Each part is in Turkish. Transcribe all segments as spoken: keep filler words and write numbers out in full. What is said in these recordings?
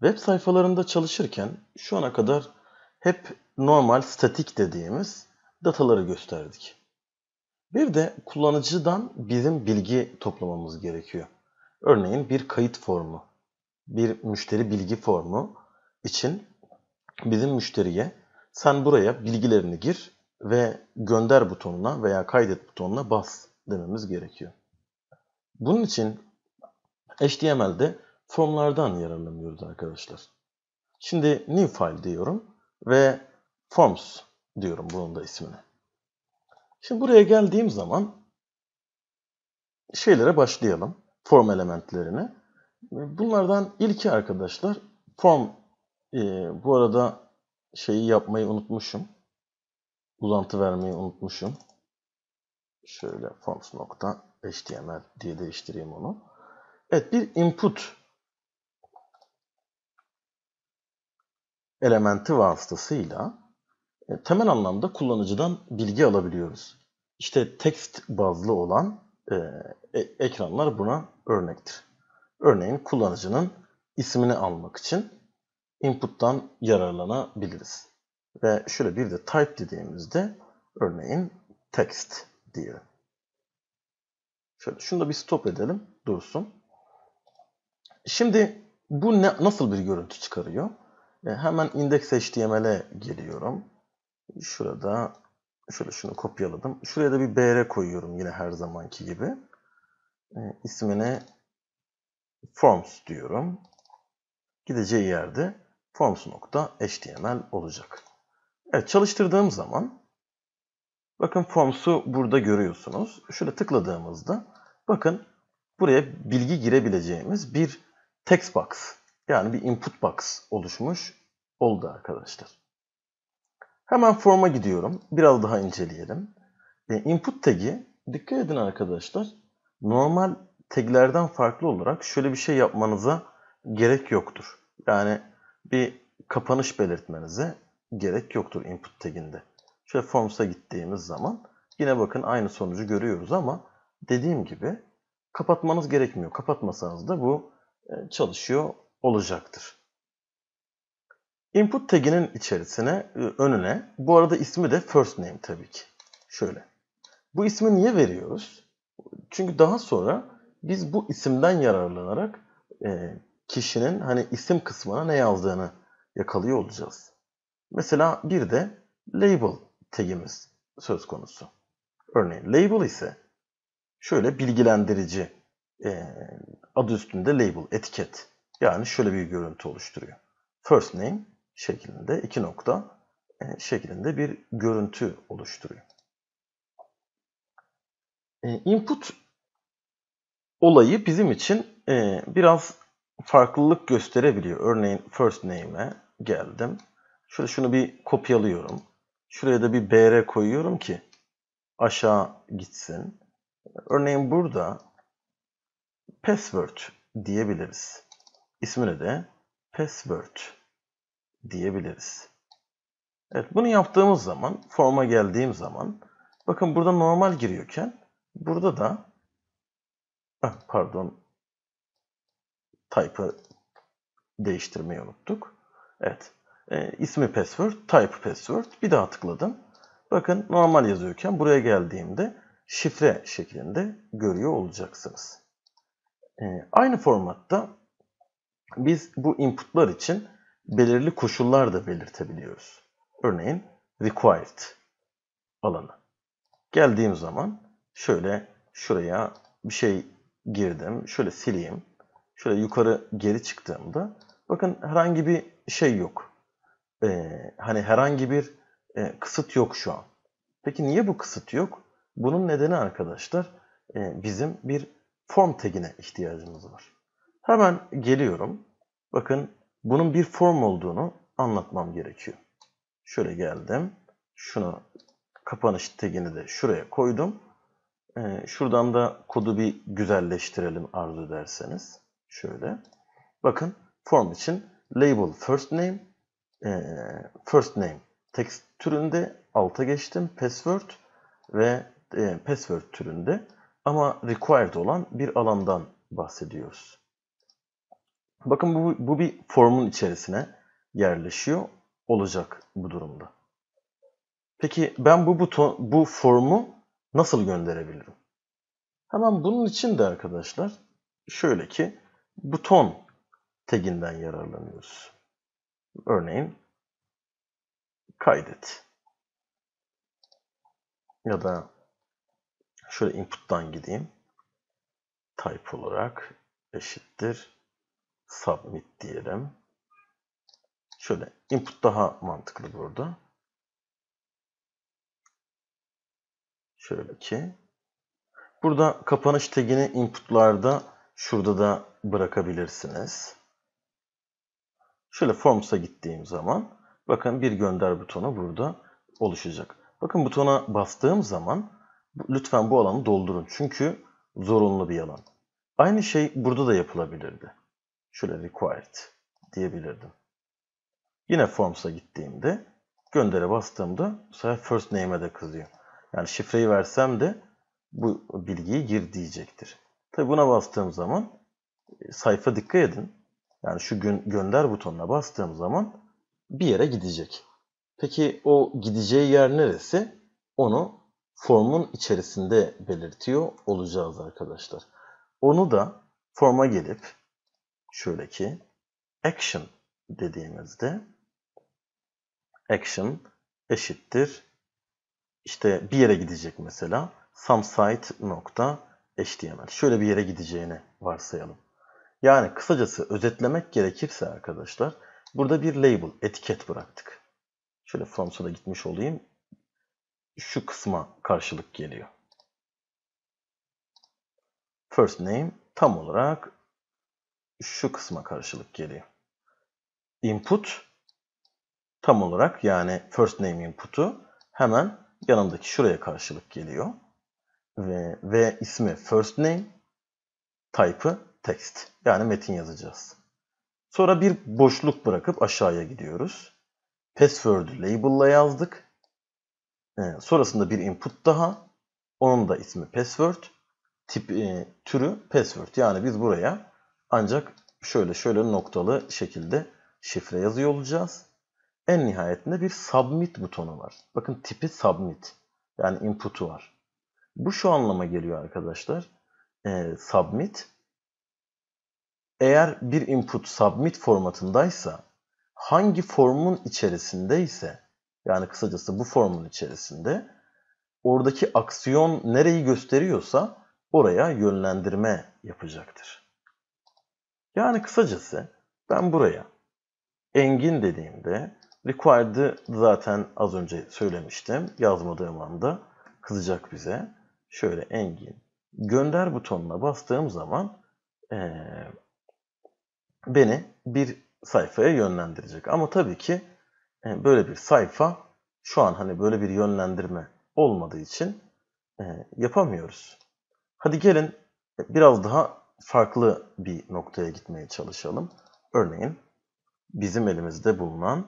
Web sayfalarında çalışırken şu ana kadar hep normal statik dediğimiz dataları gösterdik. Bir de kullanıcıdan bizim bilgi toplamamız gerekiyor. Örneğin bir kayıt formu, bir müşteri bilgi formu için bizim müşteriye sen buraya bilgilerini gir ve gönder butonuna veya kaydet butonuna bas dememiz gerekiyor. Bunun için H T M L'de formlardan yararlanıyoruz arkadaşlar. Şimdi new file diyorum ve forms diyorum bunun da ismine. Şimdi buraya geldiğim zaman şeylere başlayalım. Form elementlerine. Bunlardan ilki arkadaşlar form. E, bu arada şeyi yapmayı unutmuşum. Uzantı vermeyi unutmuşum. Şöyle forms.html diye değiştireyim onu. Evet, bir input elementi vasıtasıyla e, temel anlamda kullanıcıdan bilgi alabiliyoruz. İşte text bazlı olan e, e, ekranlar buna örnektir. Örneğin kullanıcının ismini almak için input'tan yararlanabiliriz. Ve şöyle bir de type dediğimizde örneğin text diyelim. Şöyle şunu da bir stop edelim, dursun. Şimdi bu ne, nasıl bir görüntü çıkarıyor? E, hemen index.html'e geliyorum. Şurada şöyle şunu kopyaladım. Şuraya da bir br koyuyorum yine her zamanki gibi. E, ismine forms diyorum. Gideceği yerde forms.html olacak. Evet, çalıştırdığım zaman bakın forms'u burada görüyorsunuz. Şöyle tıkladığımızda bakın buraya bilgi girebileceğimiz bir text box yani bir input box oluşmuş oldu arkadaşlar. Hemen form'a gidiyorum. Biraz daha inceleyelim. E, input tag'i dikkat edin arkadaşlar. Normal tag'lerden farklı olarak şöyle bir şey yapmanıza gerek yoktur. Yani bir kapanış belirtmenize gerek yoktur input tag'inde. Şöyle forms'a gittiğimiz zaman yine bakın aynı sonucu görüyoruz ama dediğim gibi kapatmanız gerekmiyor. Kapatmasanız da bu çalışıyor olacaktır. Input tag'inin içerisine, önüne, bu arada ismi de first name tabii ki. Şöyle. Bu ismi niye veriyoruz? Çünkü daha sonra biz bu isimden yararlanarak e, kişinin hani isim kısmına ne yazdığını yakalıyor olacağız. Mesela bir de label tag'imiz söz konusu. Örneğin label ise şöyle bilgilendirici, e, adı üstünde label, etiket. Yani şöyle bir görüntü oluşturuyor. First name şeklinde iki nokta e, şeklinde bir görüntü oluşturuyor. E, input olayı bizim için e, biraz farklılık gösterebiliyor. Örneğin first name'e geldim. Şöyle şunu bir kopyalıyorum. Şuraya da bir br koyuyorum ki aşağı gitsin. Örneğin burada password diyebiliriz. İsmine de password diyebiliriz. Evet, bunu yaptığımız zaman, form'a geldiğim zaman bakın burada normal giriyorken burada da pardon type'ı değiştirmeyi unuttuk. Evet. E, ismi password, type password. Bir daha tıkladım. Bakın normal yazıyorken buraya geldiğimde şifre şeklinde görüyor olacaksınız. E, aynı formatta biz bu inputlar için belirli koşullar da belirtebiliyoruz. Örneğin required alanı. Geldiğim zaman şöyle şuraya bir şey girdim. Şöyle sileyim. Şöyle yukarı geri çıktığımda bakın herhangi bir şey yok. Ee, hani herhangi bir e, kısıt yok şu an. Peki niye bu kısıt yok? Bunun nedeni arkadaşlar e, bizim bir form tag'ine ihtiyacımız var. Hemen geliyorum. Bakın bunun bir form olduğunu anlatmam gerekiyor. Şöyle geldim. Şunu kapanış tag'ini de şuraya koydum. Ee, şuradan da kodu bir güzelleştirelim arzu ederseniz. Şöyle. Bakın form için label first name, e, first name text türünde alta geçtim. Password ve e, password türünde ama required olan bir alandan bahsediyoruz. Bakın bu, bu bir formun içerisine yerleşiyor olacak bu durumda. Peki ben bu buton, bu formu nasıl gönderebilirim? Hemen bunun için de arkadaşlar şöyle ki buton taginden yararlanıyoruz. Örneğin kaydet. Ya da şöyle input'tan gideyim. Type olarak eşittir submit diyelim. Şöyle input daha mantıklı burada. Şöyle ki burada kapanış tagini input'larda şurada da bırakabilirsiniz. Şöyle Forms'a gittiğim zaman bakın bir gönder butonu burada oluşacak. Bakın butona bastığım zaman lütfen bu alanı doldurun. Çünkü zorunlu bir alan. Aynı şey burada da yapılabilirdi. Şöyle required diyebilirdim. Yine Forms'a gittiğimde göndere bastığımda bu sefer first name'e de kızıyor. Yani şifreyi versem de bu bilgiyi gir diyecektir. Tabi buna bastığım zaman sayfa dikkat edin. Yani şu gö gönder butonuna bastığım zaman bir yere gidecek. Peki o gideceği yer neresi? Onu formun içerisinde belirtiyor olacağız arkadaşlar. Onu da forma gelip şöyle ki action dediğimizde action eşittir işte bir yere gidecek mesela somesite.html. Şöyle bir yere gideceğini varsayalım. Yani kısacası özetlemek gerekirse arkadaşlar burada bir label, etiket bıraktık. Şöyle Forms'a da gitmiş olayım. Şu kısma karşılık geliyor. First name tam olarak şu kısma karşılık geliyor. Input tam olarak yani first name input'u hemen yanındaki şuraya karşılık geliyor. Ve, ve ismi first name, type'ı text. Yani metin yazacağız. Sonra bir boşluk bırakıp aşağıya gidiyoruz. Password'ü label'la yazdık. Ee, sonrasında bir input daha. Onun da ismi password. Tip, e, türü password. Yani biz buraya ancak şöyle şöyle noktalı şekilde şifre yazıyor olacağız. En nihayetinde bir submit butonu var. Bakın tipi submit. Yani input'u var. Bu şu anlama geliyor arkadaşlar. Ee, submit. Eğer bir input submit formatındaysa hangi formun içerisindeyse yani kısacası bu formun içerisinde oradaki aksiyon nereyi gösteriyorsa oraya yönlendirme yapacaktır. Yani kısacası ben buraya engin dediğimde required'ı zaten az önce söylemiştim. Yazmadığım anda kızacak bize. Şöyle engin gönder butonuna bastığım zaman ee, beni bir sayfaya yönlendirecek. Ama tabii ki böyle bir sayfa şu an hani böyle bir yönlendirme olmadığı için yapamıyoruz. Hadi gelin biraz daha farklı bir noktaya gitmeye çalışalım. Örneğin bizim elimizde bulunan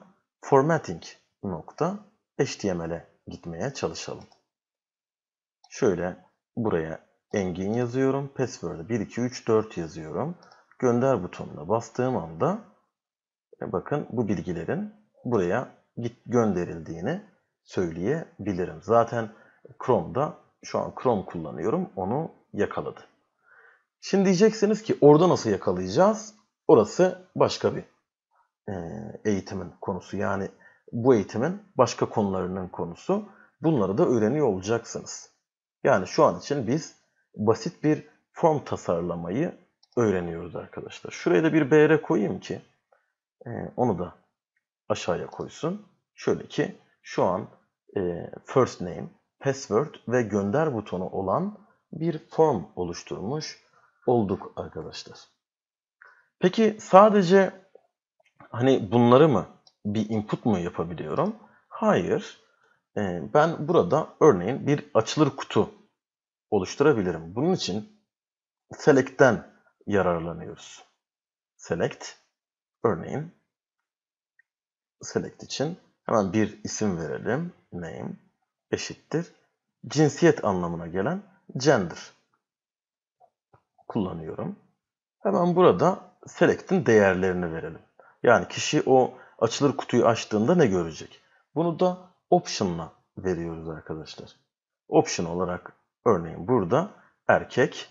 formatting.html'e gitmeye çalışalım. Şöyle buraya engin yazıyorum. Password'ı bir iki üç dört yazıyorum. Gönder butonuna bastığım anda bakın bu bilgilerin buraya git gönderildiğini söyleyebilirim. Zaten Chrome'da şu an Chrome kullanıyorum. Onu yakaladı. Şimdi diyeceksiniz ki orada nasıl yakalayacağız? Orası başka bir eğitimin konusu. Yani bu eğitimin başka konularının konusu. Bunları da öğreniyor olacaksınız. Yani şu an için biz basit bir form tasarlamayı öğreniyoruz arkadaşlar. Şuraya da bir B R koyayım ki onu da aşağıya koysun. Şöyle ki şu an first name, password ve gönder butonu olan bir form oluşturmuş olduk arkadaşlar. Peki sadece hani bunları mı bir input mu yapabiliyorum? Hayır. Ben burada örneğin bir açılır kutu oluşturabilirim. Bunun için select'ten yararlanıyoruz. Select örneğin select için hemen bir isim verelim. Name eşittir. Cinsiyet anlamına gelen gender kullanıyorum. Hemen burada select'in değerlerini verelim. Yani kişi o açılır kutuyu açtığında ne görecek? Bunu da option'la veriyoruz arkadaşlar. Option olarak örneğin burada erkek,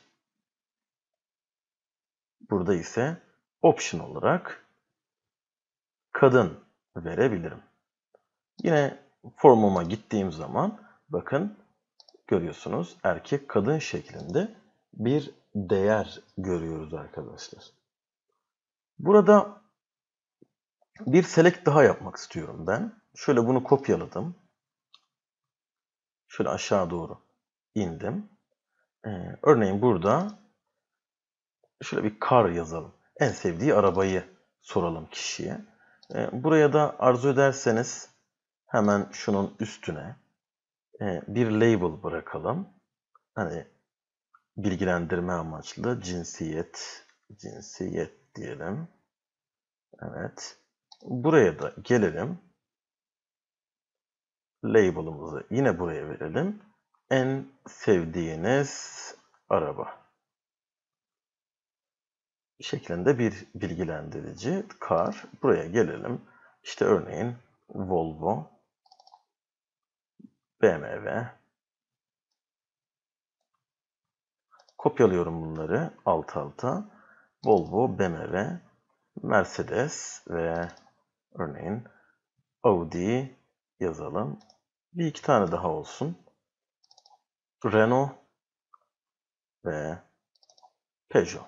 burada ise option olarak kadın verebilirim. Yine formuma gittiğim zaman bakın görüyorsunuz erkek kadın şeklinde bir değer görüyoruz arkadaşlar. Burada bir select daha yapmak istiyorum ben. Şöyle bunu kopyaladım. Şöyle aşağı doğru indim. Ee, örneğin burada şöyle bir car yazalım. En sevdiği arabayı soralım kişiye. Ee, buraya da arzu ederseniz hemen şunun üstüne e, bir label bırakalım. Hani bilgilendirme amaçlı cinsiyet, cinsiyet diyelim. Evet. Buraya da gelelim. Label'ımızı yine buraya verelim. En sevdiğiniz araba şeklinde bir bilgilendirici car. Buraya gelelim. İşte örneğin Volvo, B M W. Kopyalıyorum bunları alt alta. Volvo, B M W, Mercedes ve örneğin Audi yazalım. Bir iki tane daha olsun. Renault ve Peugeot.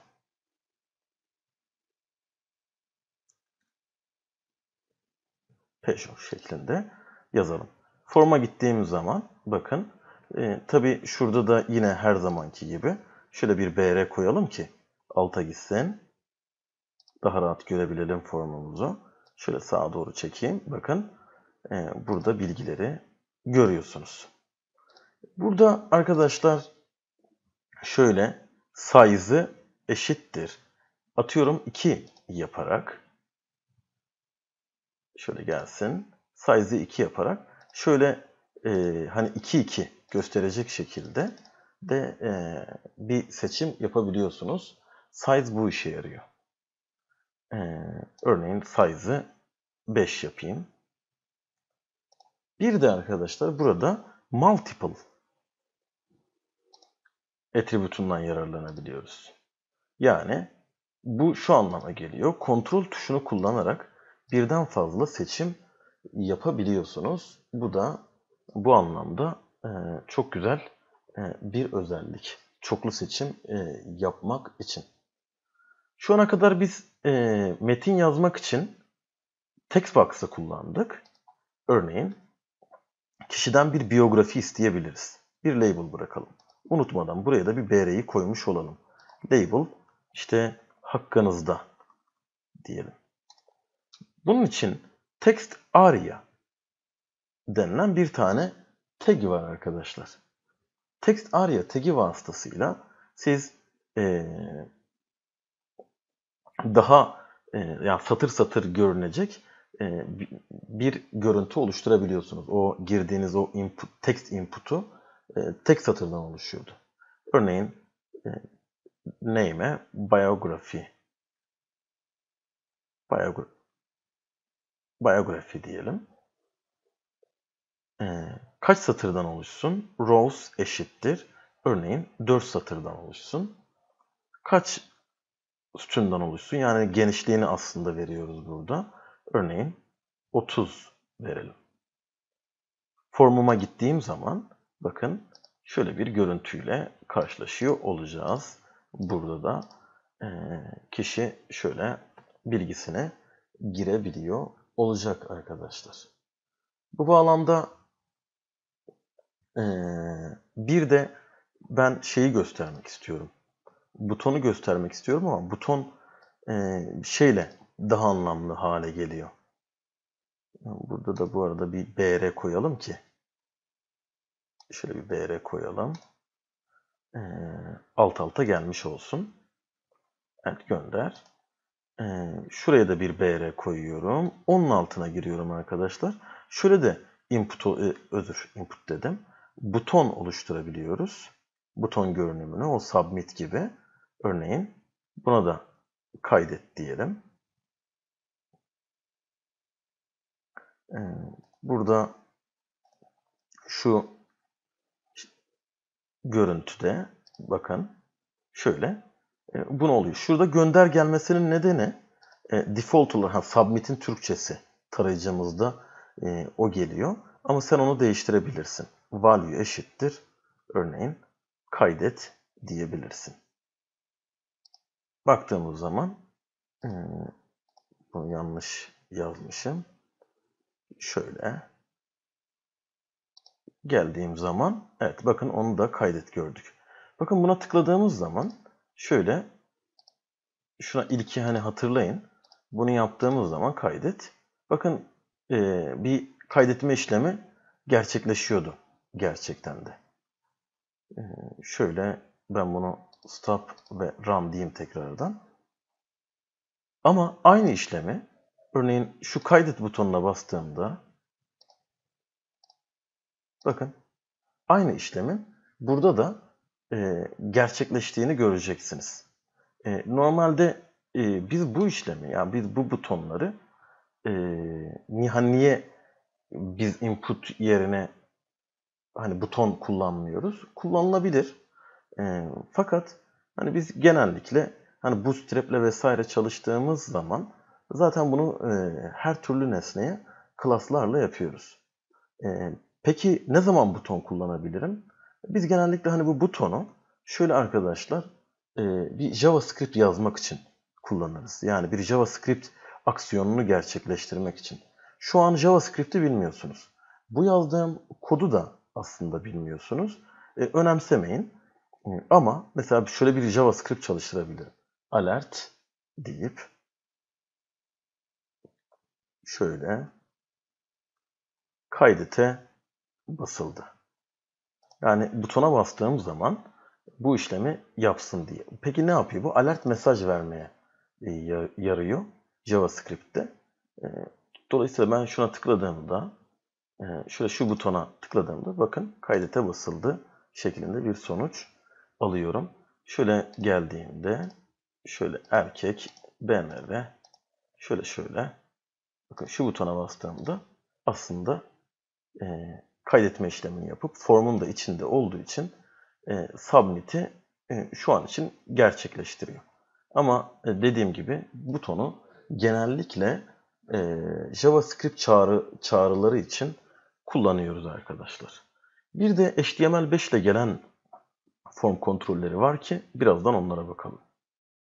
Peugeot şeklinde yazalım. Forma gittiğim zaman bakın e, tabi şurada da yine her zamanki gibi şöyle bir B R koyalım ki alta gitsin. Daha rahat görebilelim formumuzu. Şöyle sağa doğru çekeyim. Bakın e, burada bilgileri görüyorsunuz. Burada arkadaşlar şöyle size'ı eşittir. Atıyorum iki yaparak şöyle gelsin. Size'ı iki yaparak şöyle e, hani iki iki gösterecek şekilde de e, bir seçim yapabiliyorsunuz. Size bu işe yarıyor. E, örneğin size'ı beş yapayım. Bir de arkadaşlar burada multiple attribute'undan yararlanabiliyoruz. Yani bu şu anlama geliyor. Kontrol tuşunu kullanarak birden fazla seçim yapabiliyorsunuz. Bu da bu anlamda e, çok güzel e, bir özellik. Çoklu seçim e, yapmak için. Şu ana kadar biz e, metin yazmak için text box'ı kullandık. Örneğin kişiden bir biyografi isteyebiliriz. Bir label bırakalım. Unutmadan buraya da bir B R'yi koymuş olalım. Label işte hakkınızda diyelim. Bunun için text aria denilen bir tane tag var arkadaşlar. Text aria tagi vasıtasıyla siz ee, daha e, yani satır satır görünecek e, bir görüntü oluşturabiliyorsunuz. O girdiğiniz o input, text input'u e, tek satırdan oluşuyordu. Örneğin e, name'e biography Biogra biography diyelim. E, kaç satırdan oluşsun? Rows eşittir. Örneğin dört satırdan oluşsun. Kaç sütundan oluşsun? Yani genişliğini aslında veriyoruz burada. Örneğin otuz verelim. Formuma gittiğim zaman bakın şöyle bir görüntüyle karşılaşıyor olacağız. Burada da e, kişi şöyle bilgisine girebiliyor olacak arkadaşlar. Bu bağlamda e, bir de ben şeyi göstermek istiyorum. Butonu göstermek istiyorum ama buton e, şeyle daha anlamlı hale geliyor. Burada da bu arada bir B R koyalım ki. Şöyle bir B R koyalım. Ee, alt alta gelmiş olsun. Evet gönder. Ee, şuraya da bir B R koyuyorum. Onun altına giriyorum arkadaşlar. Şöyle de input, e, özür input dedim. Buton oluşturabiliyoruz. Buton görünümünü o submit gibi. Örneğin buna da kaydet diyelim. Ee, burada şu görüntüde bakın şöyle e, bu ne oluyor? Şurada gönder gelmesinin nedeni e, default olarak ha, submit'in Türkçesi tarayıcımızda e, o geliyor. Ama sen onu değiştirebilirsin. Value eşittir. Örneğin kaydet diyebilirsin. Baktığımız zaman e, bunu yanlış yazmışım. Şöyle geldiğim zaman evet bakın onu da kaydet gördük. Bakın buna tıkladığımız zaman şöyle şuna ilki hani hatırlayın. Bunu yaptığımız zaman kaydet. Bakın e, bir kaydetme işlemi gerçekleşiyordu gerçekten de. E, şöyle ben bunu stop ve run diyeyim tekrardan. Ama aynı işlemi örneğin şu kaydet butonuna bastığımda bakın aynı işlemin burada da e, gerçekleştiğini göreceksiniz. E, normalde e, biz bu işlemi yani biz bu butonları e, niye biz input yerine hani buton kullanmıyoruz? Kullanılabilir. E, fakat hani biz genellikle hani Bootstrap'le vesaire çalıştığımız zaman zaten bunu e, her türlü nesneye klaslarla yapıyoruz. E, peki ne zaman buton kullanabilirim? Biz genellikle hani bu butonu şöyle arkadaşlar e, bir JavaScript yazmak için kullanırız. Yani bir JavaScript aksiyonunu gerçekleştirmek için. Şu an JavaScript'i bilmiyorsunuz. Bu yazdığım kodu da aslında bilmiyorsunuz. E, önemsemeyin. E, ama mesela şöyle bir JavaScript çalıştırabilirim. Alert deyip şöyle kaydete basıldı. Yani butona bastığım zaman bu işlemi yapsın diye. Peki ne yapıyor bu? Alert mesaj vermeye e, yarıyor JavaScript'te. E, dolayısıyla ben şuna tıkladığımda, e, şöyle şu butona tıkladığımda bakın kaydete basıldı şeklinde bir sonuç alıyorum. Şöyle geldiğimde şöyle erkek B M W şöyle şöyle bakın şu butona bastığımda aslında e, kaydetme işlemini yapıp formun da içinde olduğu için e, submit'i e, şu an için gerçekleştiriyor. Ama e, dediğim gibi butonu genellikle e, JavaScript çağrı, çağrıları için kullanıyoruz arkadaşlar. Bir de H T M L beş ile gelen form kontrolleri var ki birazdan onlara bakalım.